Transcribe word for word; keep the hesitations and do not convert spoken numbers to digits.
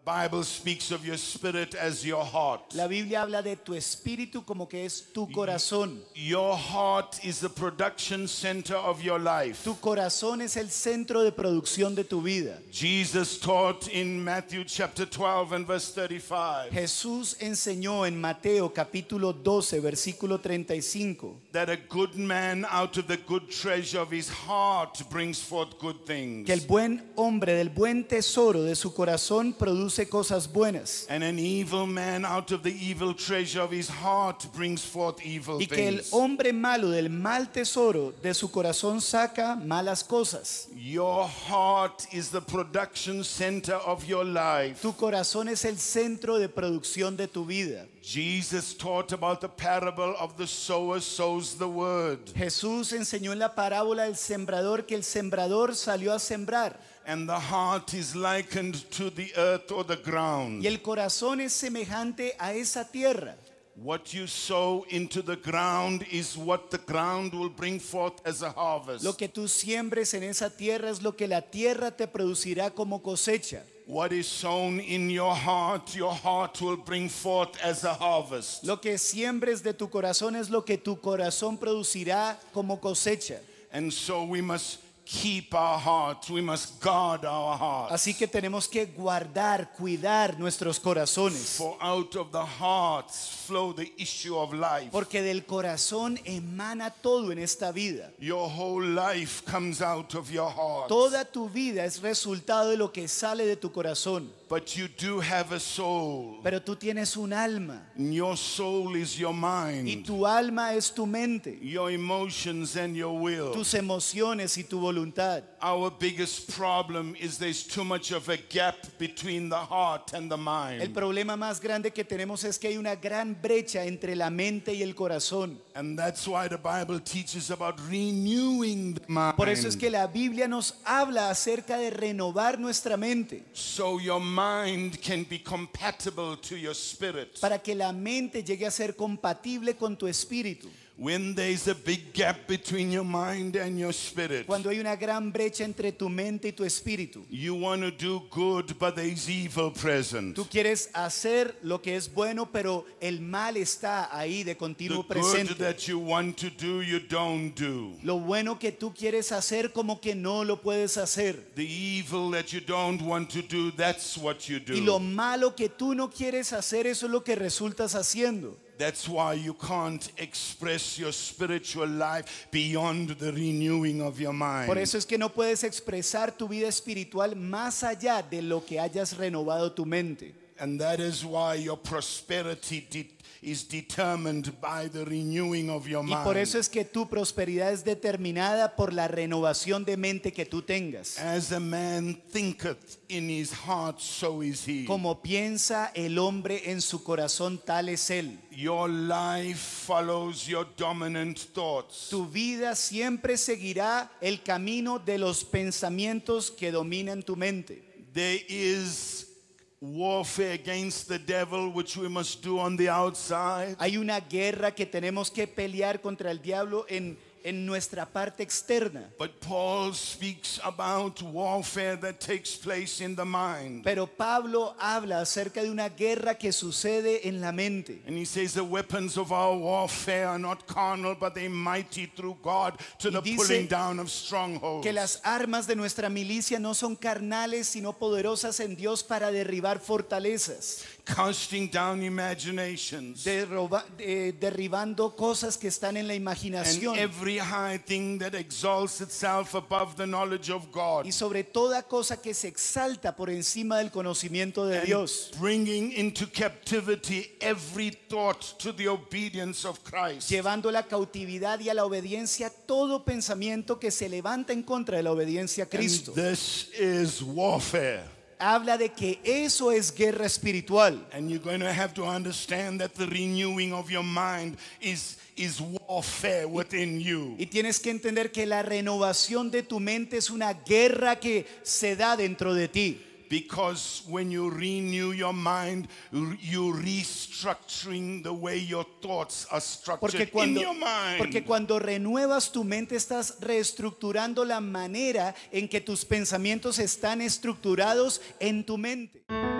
Bible speaks of your spirit as your heart. La Biblia habla de tu espíritu como que es tu corazón. Your heart is the production center of your life. Tu corazón es el centro de producción de tu vida. Jesus taught in Matthew chapter twelve and verse thirty-five. Jesús enseñó en Mateo capítulo doce versículo treinta y cinco That a good man out of the good treasure of his heart brings forth good things. que el buen hombre del buen tesoro de su corazón produce cosas buenas And an evil man out of the evil treasure of his heart brings forth evil y que el things. hombre malo del mal tesoro de su corazón saca malas cosas. Your heart is the production center of your life. Tu corazón es el centro de producción de tu vida. Jesus taught about the parable of the sower sows the word. Jesús enseñó en la parábola del sembrador que el sembrador salió a sembrar And the heart is likened to the earth or the ground. y el corazón es semejante a esa tierra. What you sow into the ground is what the ground will bring forth as a harvest. Lo que tú siembres en esa tierra es lo que la tierra te producirá como cosecha. What is sown in your heart, your heart will bring forth as a harvest. Lo que siembres de tu corazón es lo que tu corazón producirá como cosecha. And so we must keep our hearts, we must guard our hearts. Así que tenemos que guardar, cuidar nuestros corazones, For out of the hearts flow the issue of life. porque del corazón emana todo en esta vida. Your whole life comes out of your heart. Toda tu vida es resultado de lo que sale de tu corazón. But you do have a soul. Pero tú tienes un alma And your soul is your y mind, tu alma es tu mente, your emotions and your will. tus emociones y tu voluntad. Our biggest problem is there's too much of a gap between the heart and the El mind. problema más grande que tenemos es que hay una gran brecha entre la mente y el corazón. And that's why the Bible teaches about renewing the mind. Por eso es que la Biblia nos habla acerca de renovar nuestra mente, So your mind can be compatible to your spirit. para que la mente llegue a ser compatible con tu espíritu. When there's a big gap between your mind and your spirit, Cuando hay una gran brecha entre tu mente y tu espíritu, you want to do good, but there's evil present. tú quieres hacer lo que es bueno, pero el mal está ahí de The continuo good presente. that you want to do, you don't do. Lo bueno que tú quieres hacer, como que no lo puedes hacer. The evil that you don't want to do, that's what you Y lo do. malo que tú no quieres hacer, eso es lo que resultas haciendo. That's why you can't express your spiritual life beyond the renewing of your mind. Por eso es que no puedes expresar tu vida espiritual más allá de lo que hayas renovado tu mente. And that is why your prosperity de- is determined by the renewing of your Y mind. por eso es que tu prosperidad es determinada por la renovación de mente que tú tengas. As a man thinketh in his heart, so is he. Como piensa el hombre en su corazón, tal es él. Your life follows your dominant thoughts. Tu vida siempre seguirá el camino de los pensamientos que dominan tu mente. There is warfare against the devil, which we must do on the outside. Hay una guerra que tenemos que pelear contra el diablo en, en nuestra parte externa. But Paul speaks about warfare that takes place in the mind. Pero Pablo habla acerca de una guerra que sucede en la mente. And he says the weapons of our warfare are not carnal, but they're mighty through God to Y the dice pulling down of strongholds. Que las armas de nuestra milicia no son carnales, sino poderosas en Dios para derribar fortalezas, Casting down imaginations. derroba- eh, derribando cosas que están en la And imaginación every high thing that exalts itself above the knowledge of God. y sobre toda cosa que se exalta por encima del conocimiento de And Dios, bringing into captivity every thought to the obedience of Christ. llevando a la cautividad y a la obediencia todo pensamiento que se levanta en contra de la obediencia a And Cristo. this is warfare. Habla de que eso es guerra espiritual. And you're going to have to understand that the renewing of your mind is, is warfare within you. Y tienes que entender que la renovación de tu mente es una guerra que se da dentro de ti. Because when you renew your mind, you're restructuring the way your thoughts are structured Porque cuando, in your mind. porque cuando renuevas tu mente estás reestructurando la manera en que tus pensamientos están estructurados en tu mente.